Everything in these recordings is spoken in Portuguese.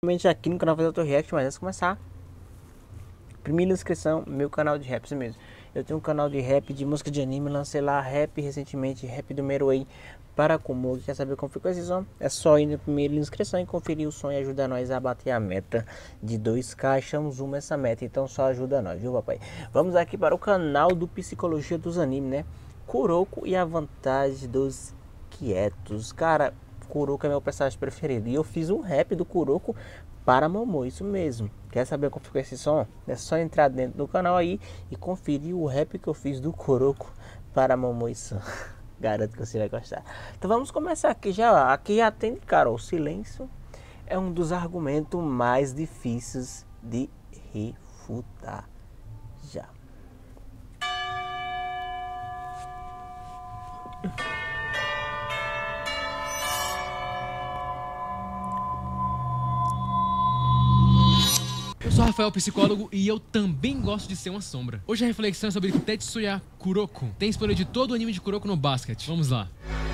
Realmente aqui no canal Fazer React, mas antes de começar, primeira inscrição, meu canal de rap mesmo. Eu tenho um canal de rap, de música de anime, lancei lá rap recentemente, rap do Meruem para Komodo. Quer saber como ficou esse som? É só ir na primeira inscrição e conferir o som e ajudar nós a bater a meta de 2K. Achamos essa meta, então só ajuda nós, viu papai? Vamos aqui para o canal do Psicologia dos Animes, né? Kuroko e a vantagem dos quietos. Cara, Kuroko é meu personagem preferido e eu fiz um rap do Kuroko para Momo, isso mesmo. Quer saber como ficou esse som? É só entrar dentro do canal aí e conferir o rap que eu fiz do Kuroko para Momo isso. Garanto que você vai gostar. Então vamos começar aqui já. Aqui já tem, cara, o silêncio é um dos argumentos mais difíceis de refutar. Já. Eu sou Rafael, psicólogo, e eu também gosto de ser uma sombra. Hoje a reflexão é sobre Tetsuya Kuroko. Tem spoiler de todo o anime de Kuroko no Basket. Vamos lá.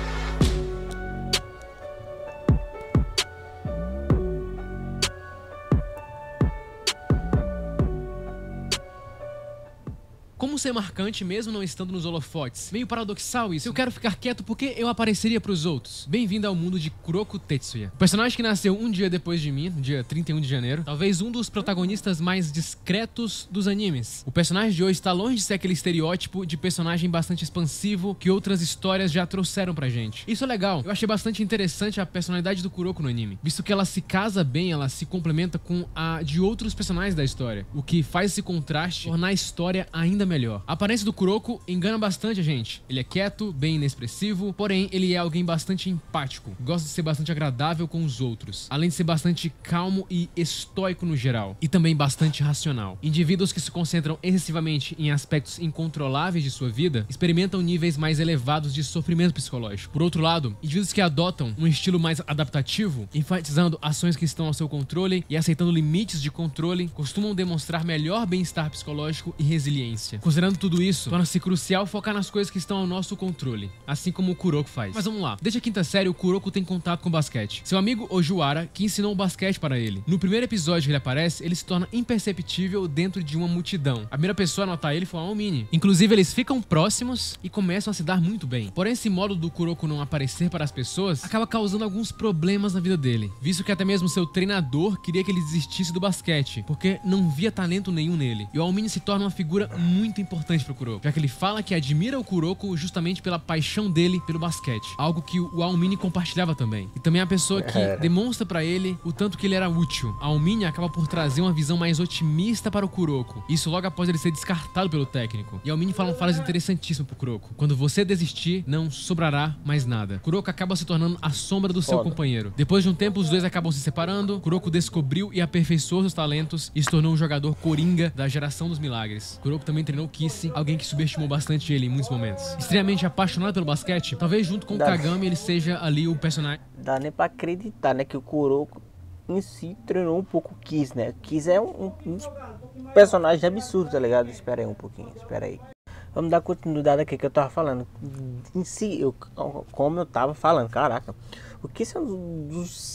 Como ser marcante mesmo não estando nos holofotes? Meio paradoxal isso. Se eu quero ficar quieto, por que eu apareceria pros outros? Bem-vindo ao mundo de Kuroko Tetsuya. O personagem que nasceu um dia depois de mim, no dia 31 de janeiro. Talvez um dos protagonistas mais discretos dos animes. O personagem de hoje está longe de ser aquele estereótipo de personagem bastante expansivo que outras histórias já trouxeram pra gente. Isso é legal. Eu achei bastante interessante a personalidade do Kuroko no anime, visto que ela se casa bem, ela se complementa com a de outros personagens da história, o que faz esse contraste tornar a história ainda melhor. A aparência do Kuroko engana bastante a gente. Ele é quieto, bem inexpressivo, porém ele é alguém bastante empático. Gosta de ser bastante agradável com os outros, além de ser bastante calmo e estoico no geral, e também bastante racional. Indivíduos que se concentram excessivamente em aspectos incontroláveis de sua vida experimentam níveis mais elevados de sofrimento psicológico. Por outro lado, indivíduos que adotam um estilo mais adaptativo, enfatizando ações que estão ao seu controle e aceitando limites de controle, costumam demonstrar melhor bem-estar psicológico e resiliência. Considerando tudo isso, torna-se crucial focar nas coisas que estão ao nosso controle, assim como o Kuroko faz. Mas vamos lá, desde a quinta série o Kuroko tem contato com o basquete. Seu amigo Ojiwara, que ensinou o basquete para ele. No primeiro episódio que ele aparece, ele se torna imperceptível dentro de uma multidão. A primeira pessoa a notar ele foi a Aomini. Inclusive eles ficam próximos e começam a se dar muito bem. Porém esse modo do Kuroko não aparecer para as pessoas acaba causando alguns problemas na vida dele, visto que até mesmo seu treinador queria que ele desistisse do basquete, porque não via talento nenhum nele. E o Aomini se torna uma figura muito importante pro Kuroko, já que ele fala que admira o Kuroko justamente pela paixão dele pelo basquete, algo que o Aomini compartilhava também. E também a pessoa que demonstra pra ele o tanto que ele era útil. A Aomini acaba por trazer uma visão mais otimista para o Kuroko, isso logo após ele ser descartado pelo técnico. E a Aomini fala uma frase interessantíssima pro Kuroko: quando você desistir, não sobrará mais nada. Kuroko acaba se tornando a sombra do seu companheiro. Depois de um tempo, os dois acabam se separando. Kuroko descobriu e aperfeiçoou seus talentos e se tornou um jogador coringa da geração dos milagres. Kuroko também treinou Kissy, alguém que subestimou bastante ele em muitos momentos. Extremamente apaixonado pelo basquete, talvez junto com o Kagami ele seja ali o personagem. Dá nem pra acreditar, né, que o Kuroko em si treinou um pouco o Kiss, né? Kiss é um dos personagens absurdos, tá ligado? Espera aí um pouquinho, espera aí. Vamos dar continuidade aqui que eu tava falando. Em si, como eu tava falando, caraca. O Kiss é um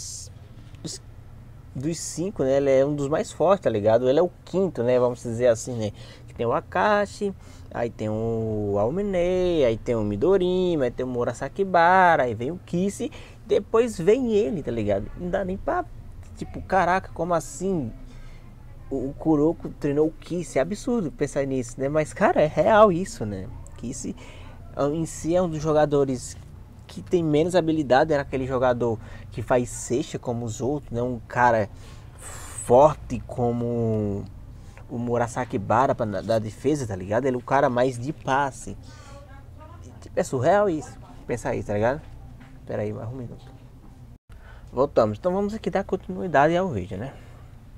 dos cinco, né? Ele é um dos mais fortes, tá ligado? Ele é o quinto, né? Vamos dizer assim, né? Que tem o Akashi, aí tem o Aomine, aí tem o Midorima, aí tem o Murasakibara, aí vem o Kissy, depois vem ele, tá ligado? Não dá nem pra... Tipo, caraca, como assim? O Kuroko treinou o Kissy, é absurdo pensar nisso, né? Mas, cara, é real isso, né? Kissy em si é um dos jogadores que tem menos habilidade, era aquele jogador que faz cesta como os outros, né? Um cara forte como o Murasakibara da defesa, tá ligado? Ele é o cara mais de passe. Tipo, é surreal isso. Pensar isso, tá ligado? Espera aí, mais um minuto. Voltamos. Então vamos aqui dar continuidade ao vídeo, né?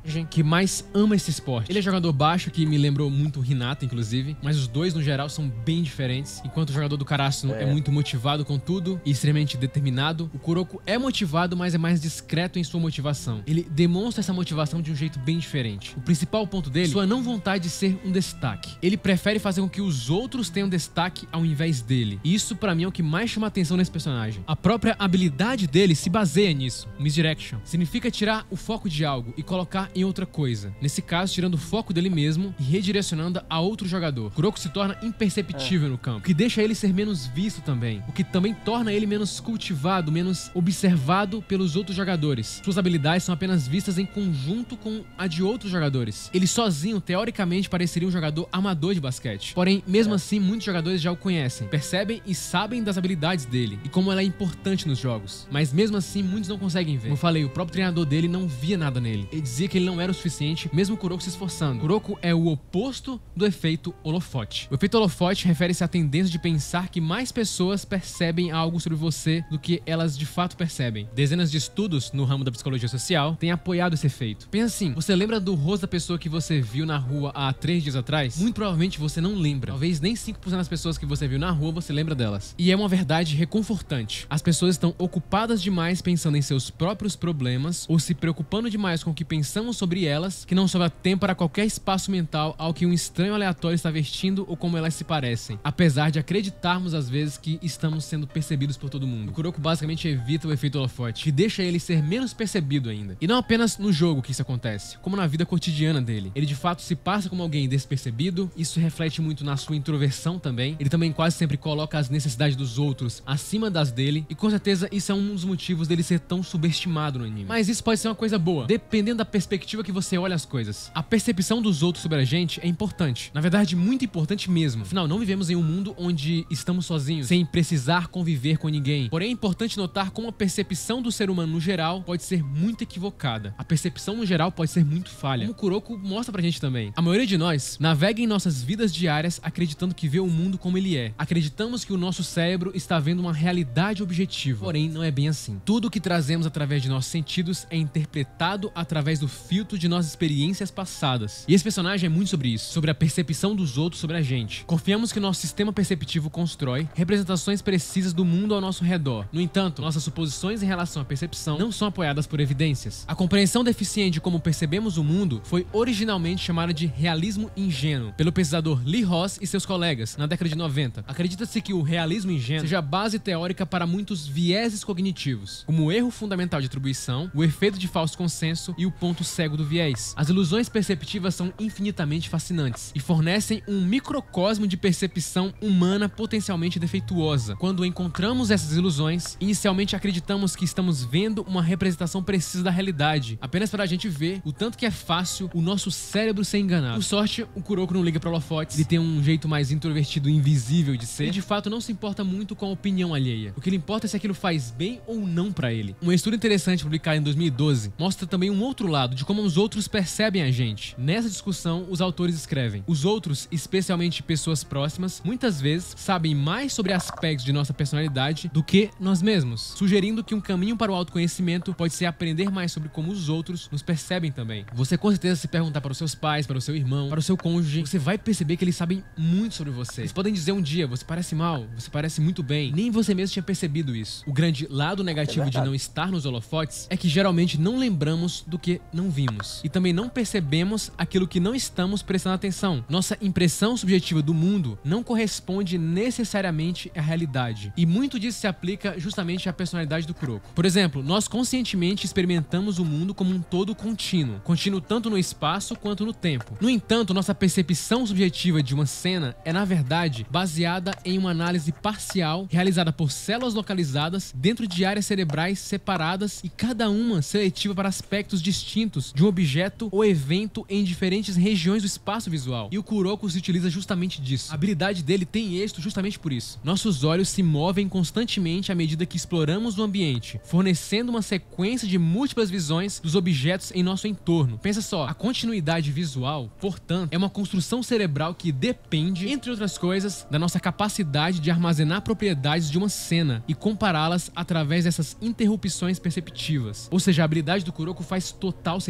que mais ama esse esporte. Ele é jogador baixo, que me lembrou muito o Hinata, inclusive, mas os dois, no geral, são bem diferentes. Enquanto o jogador do Karasuno é muito motivado com tudo e extremamente determinado, o Kuroko é motivado, mas é mais discreto em sua motivação. Ele demonstra essa motivação de um jeito bem diferente. O principal ponto dele é sua não vontade de ser um destaque. Ele prefere fazer com que os outros tenham destaque ao invés dele. E isso, pra mim, é o que mais chama atenção nesse personagem. A própria habilidade dele se baseia nisso. Misdirection significa tirar o foco de algo e colocar em outra coisa. Nesse caso, tirando o foco dele mesmo e redirecionando a outro jogador. Kuroko se torna imperceptível no campo, o que deixa ele ser menos visto também, o que também torna ele menos cultivado, menos observado pelos outros jogadores. Suas habilidades são apenas vistas em conjunto com a de outros jogadores. Ele sozinho, teoricamente, pareceria um jogador amador de basquete. Porém, mesmo assim, muitos jogadores já o conhecem, percebem e sabem das habilidades dele e como ela é importante nos jogos. Mas mesmo assim, muitos não conseguem ver. Como eu falei, o próprio treinador dele não via nada nele. Ele dizia que ele não era o suficiente, mesmo o Kuroko se esforçando. Kuroko é o oposto do efeito holofote. O efeito holofote refere-se à tendência de pensar que mais pessoas percebem algo sobre você do que elas de fato percebem. Dezenas de estudos no ramo da psicologia social têm apoiado esse efeito. Pensa assim, você lembra do rosto da pessoa que você viu na rua há 3 dias atrás? Muito provavelmente você não lembra. Talvez nem 5% das pessoas que você viu na rua você lembra delas. E é uma verdade reconfortante. As pessoas estão ocupadas demais pensando em seus próprios problemas ou se preocupando demais com o que pensamos sobre elas, que não sobra tempo para qualquer espaço mental ao que um estranho aleatório está vestindo ou como elas se parecem, apesar de acreditarmos às vezes que estamos sendo percebidos por todo mundo. O Kuroko basicamente evita o efeito holofote, que deixa ele ser menos percebido ainda. E não apenas no jogo que isso acontece, como na vida cotidiana dele. Ele de fato se passa como alguém despercebido, isso reflete muito na sua introversão também. Ele também quase sempre coloca as necessidades dos outros acima das dele, e com certeza isso é um dos motivos dele ser tão subestimado no anime. Mas isso pode ser uma coisa boa, dependendo da perspectiva que você olha as coisas. A percepção dos outros sobre a gente é importante. Na verdade, muito importante mesmo. Afinal, não vivemos em um mundo onde estamos sozinhos, sem precisar conviver com ninguém. Porém, é importante notar como a percepção do ser humano no geral pode ser muito equivocada. A percepção no geral pode ser muito falha, como o Kuroko mostra pra gente também. A maioria de nós navega em nossas vidas diárias acreditando que vê o mundo como ele é. Acreditamos que o nosso cérebro está vendo uma realidade objetiva. Porém, não é bem assim. Tudo o que trazemos através de nossos sentidos é interpretado através do filtro de nossas experiências passadas. E esse personagem é muito sobre isso, sobre a percepção dos outros sobre a gente. Confiamos que nosso sistema perceptivo constrói representações precisas do mundo ao nosso redor. No entanto, nossas suposições em relação à percepção não são apoiadas por evidências. A compreensão deficiente de como percebemos o mundo foi originalmente chamada de realismo ingênuo pelo pesquisador Lee Ross e seus colegas na década de 90. Acredita-se que o realismo ingênuo seja a base teórica para muitos vieses cognitivos, como o erro fundamental de atribuição, o efeito de falso consenso e o ponto cego do viés. As ilusões perceptivas são infinitamente fascinantes e fornecem um microcosmo de percepção humana potencialmente defeituosa. Quando encontramos essas ilusões, inicialmente acreditamos que estamos vendo uma representação precisa da realidade, apenas para a gente ver o tanto que é fácil o nosso cérebro ser enganado. Por sorte, o Kuroko não liga para holofotes, ele tem um jeito mais introvertido e invisível de ser, e de fato não se importa muito com a opinião alheia. O que lhe importa é se aquilo faz bem ou não para ele. Um estudo interessante publicado em 2012 mostra também um outro lado de como os outros percebem a gente. Nessa discussão, os autores escrevem: os outros, especialmente pessoas próximas, muitas vezes sabem mais sobre aspectos de nossa personalidade do que nós mesmos, sugerindo que um caminho para o autoconhecimento pode ser aprender mais sobre como os outros nos percebem também. Você com certeza se perguntar para os seus pais, para o seu irmão, para o seu cônjuge, você vai perceber que eles sabem muito sobre você. Eles podem dizer um dia: você parece mal, você parece muito bem. Nem você mesmo tinha percebido isso. O grande lado negativo de não estar nos holofotes é que geralmente não lembramos do que não vimos. E também não percebemos aquilo que não estamos prestando atenção. Nossa impressão subjetiva do mundo não corresponde necessariamente à realidade. E muito disso se aplica justamente à personalidade do Kuroko. Por exemplo, nós conscientemente experimentamos o mundo como um todo contínuo. Contínuo tanto no espaço quanto no tempo. No entanto, nossa percepção subjetiva de uma cena é, na verdade, baseada em uma análise parcial realizada por células localizadas dentro de áreas cerebrais separadas e cada uma seletiva para aspectos distintos de um objeto ou evento em diferentes regiões do espaço visual. E o Kuroko se utiliza justamente disso. A habilidade dele tem êxito justamente por isso. Nossos olhos se movem constantemente à medida que exploramos o ambiente, fornecendo uma sequência de múltiplas visões dos objetos em nosso entorno. Pensa só, a continuidade visual, portanto, é uma construção cerebral que depende, entre outras coisas, da nossa capacidade de armazenar propriedades de uma cena e compará-las através dessas interrupções perceptivas. Ou seja, a habilidade do Kuroko faz total sentido.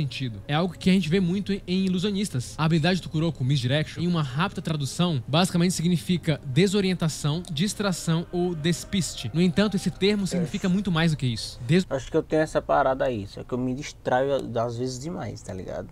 sentido. É algo que a gente vê muito em Ilusionistas. A habilidade do Kuroko, Misdirection, em uma rápida tradução, basicamente significa desorientação, distração ou despiste. No entanto, esse termo significa muito mais do que isso. Acho que eu tenho essa parada aí, só que eu me distraio às vezes demais, tá ligado?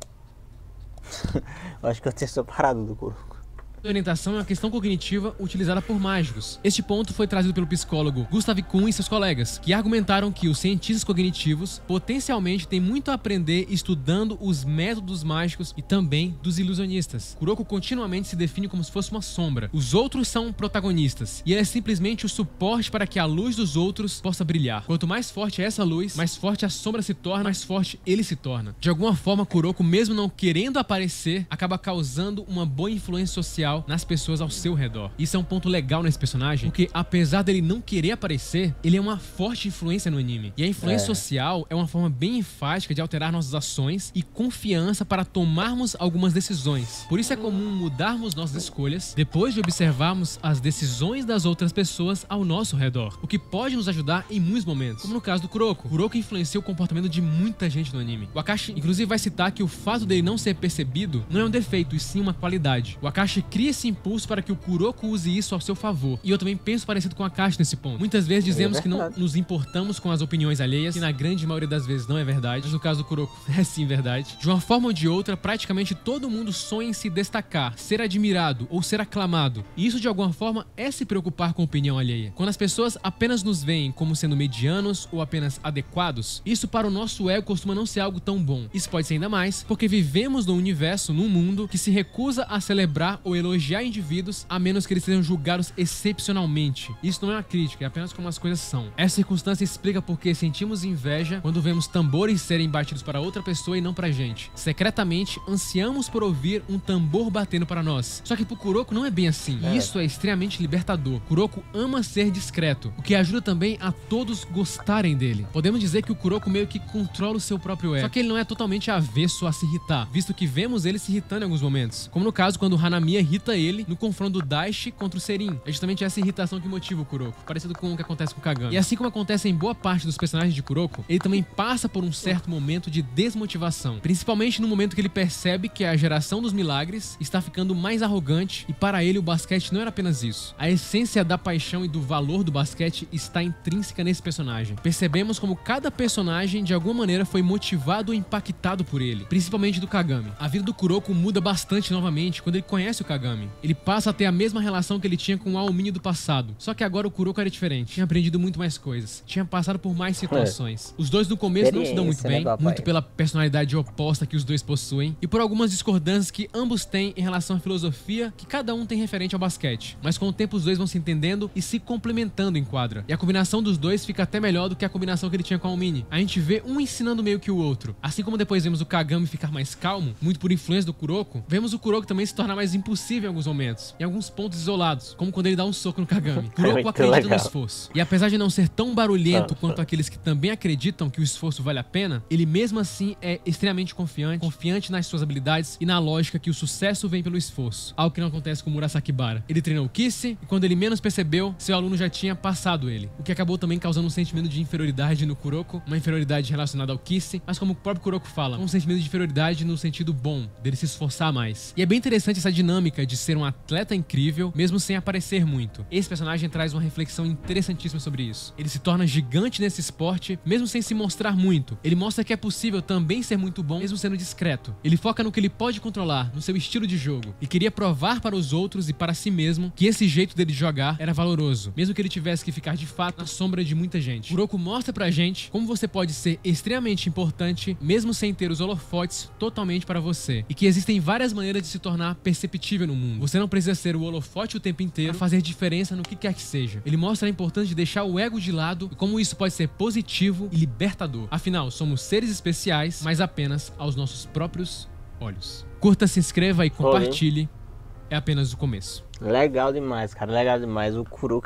Eu acho que eu tenho essa parada do Kuroko. Orientação é uma questão cognitiva utilizada por mágicos. Este ponto foi trazido pelo psicólogo Gustav Kuhn e seus colegas, que argumentaram que os cientistas cognitivos potencialmente têm muito a aprender estudando os métodos mágicos e também dos ilusionistas. Kuroko continuamente se define como se fosse uma sombra. Os outros são protagonistas, e ele é simplesmente o suporte para que a luz dos outros possa brilhar. Quanto mais forte é essa luz, mais forte a sombra se torna, mais forte ele se torna. De alguma forma, Kuroko, mesmo não querendo aparecer, acaba causando uma boa influência social nas pessoas ao seu redor. Isso é um ponto legal nesse personagem, porque apesar dele não querer aparecer, ele é uma forte influência no anime. E a influência social é uma forma bem enfática de alterar nossas ações e confiança para tomarmos algumas decisões. Por isso é comum mudarmos nossas escolhas depois de observarmos as decisões das outras pessoas ao nosso redor, o que pode nos ajudar em muitos momentos, como no caso do Kuroko. Kuroko influenciou o comportamento de muita gente no anime. O Akashi, inclusive, vai citar que o fato dele não ser percebido não é um defeito, e sim uma qualidade. O Akashi cria esse impulso para que o Kuroko use isso ao seu favor. E eu também penso parecido com a Akashi nesse ponto. Muitas vezes dizemos que não nos importamos com as opiniões alheias, que na grande maioria das vezes não é verdade, mas no caso do Kuroko é sim verdade. De uma forma ou de outra, praticamente todo mundo sonha em se destacar, ser admirado ou ser aclamado. E isso de alguma forma é se preocupar com a opinião alheia. Quando as pessoas apenas nos veem como sendo medianos ou apenas adequados, isso para o nosso ego costuma não ser algo tão bom. Isso pode ser ainda mais porque vivemos num universo, num mundo que se recusa a celebrar ou elogiar indivíduos a menos que eles sejam julgados excepcionalmente. Isso não é uma crítica, é apenas como as coisas são. Essa circunstância explica por que sentimos inveja quando vemos tambores serem batidos para outra pessoa e não pra gente. Secretamente, ansiamos por ouvir um tambor batendo para nós. Só que pro Kuroko não é bem assim. E isso é extremamente libertador. Kuroko ama ser discreto, o que ajuda também a todos gostarem dele. Podemos dizer que o Kuroko meio que controla o seu próprio ego. Só que ele não é totalmente avesso a se irritar, visto que vemos ele se irritando em alguns momentos. Como no caso quando Hanamiya irrita ele no confronto do Daishi contra o Serin. É justamente essa irritação que motiva o Kuroko, parecido com o que acontece com o Kagami. E assim como acontece em boa parte dos personagens de Kuroko, ele também passa por um certo momento de desmotivação, principalmente no momento que ele percebe que a geração dos milagres está ficando mais arrogante e para ele o basquete não era apenas isso. A essência da paixão e do valor do basquete está intrínseca nesse personagem. Percebemos como cada personagem de alguma maneira foi motivado ou impactado por ele, principalmente do Kagami. A vida do Kuroko muda bastante novamente quando ele conhece o Kagami. Ele passa a ter a mesma relação que ele tinha com o Aomini do passado. Só que agora o Kuroko era diferente. Tinha aprendido muito mais coisas. Tinha passado por mais situações. Os dois no começo não se dão muito bem, muito pela personalidade oposta que os dois possuem e por algumas discordâncias que ambos têm em relação à filosofia que cada um tem referente ao basquete. Mas com o tempo os dois vão se entendendo e se complementando em quadra. E a combinação dos dois fica até melhor do que a combinação que ele tinha com a Aomini. A gente vê um ensinando meio que o outro. Assim como depois vemos o Kagami ficar mais calmo, muito por influência do Kuroko, vemos o Kuroko também se tornar mais impulsivo em alguns momentos, em alguns pontos isolados, como quando ele dá um soco no Kagami. Kuroko acredita no esforço. E apesar de não ser tão barulhento quanto aqueles que também acreditam que o esforço vale a pena, ele mesmo assim é extremamente confiante nas suas habilidades e na lógica que o sucesso vem pelo esforço. Algo que não acontece com Murasaki Bara. Ele treinou o Kissy e quando ele menos percebeu, seu aluno já tinha passado ele. O que acabou também causando um sentimento de inferioridade no Kuroko, uma inferioridade relacionada ao Kissy, mas como o próprio Kuroko fala, um sentimento de inferioridade no sentido bom, dele se esforçar mais. E é bem interessante essa dinâmica de ser um atleta incrível, mesmo sem aparecer muito. Esse personagem traz uma reflexão interessantíssima sobre isso. Ele se torna gigante nesse esporte, mesmo sem se mostrar muito. Ele mostra que é possível também ser muito bom, mesmo sendo discreto. Ele foca no que ele pode controlar, no seu estilo de jogo, e queria provar para os outros e para si mesmo que esse jeito dele jogar era valoroso, mesmo que ele tivesse que ficar de fato na sombra de muita gente. Kuroko mostra pra gente como você pode ser extremamente importante, mesmo sem ter os holofotes totalmente para você, e que existem várias maneiras de se tornar perceptível no mundo. Você não precisa ser o holofote o tempo inteiro para fazer diferença no que quer que seja. Ele mostra a importância de deixar o ego de lado e como isso pode ser positivo e libertador. Afinal, somos seres especiais, mas apenas aos nossos próprios olhos. Curta, se inscreva e compartilhe. É apenas o começo. Legal demais, cara. Legal demais. O Kuroko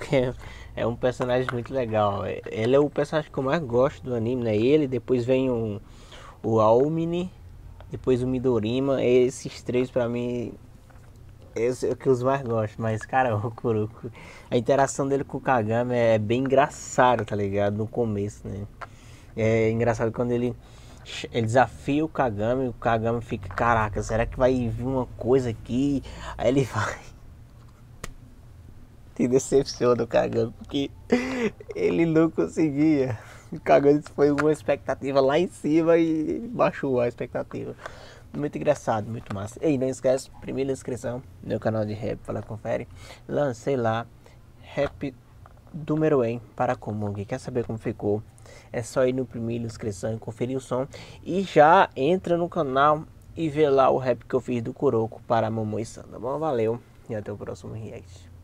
é um personagem muito legal. Ele é o personagem que eu mais gosto do anime, né? Ele, depois vem o Aomini, depois o Midorima. Esses três pra mim é o que eu mais gosto. Mas, cara, o Kuroko, a interação dele com o Kagami é bem engraçado, tá ligado? No começo, né? É engraçado quando ele Ele desafia o Kagami fica, caraca, será que vai vir uma coisa aqui? Aí ele vai. Se decepciona o Kagami, porque ele não conseguia. O Kagami foi uma expectativa lá em cima e baixou a expectativa. Muito engraçado, muito massa. E não esquece, primeira inscrição no meu canal de rap, fala, confere. Lancei lá, rap do Meruem para Komug. Quer saber como ficou? É só ir no primeira inscrição e conferir o som. E já entra no canal e vê lá o rap que eu fiz do Kuroko para Momo e San, tá bom? Valeu e até o próximo react.